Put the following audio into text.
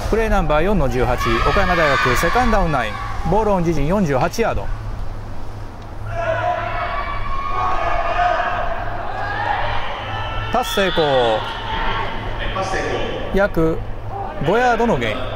プレーナンバー4の18、岡山大学セカンドダウン9、ボールオン自陣48ヤード。パス成功。約5ヤードのゲイン。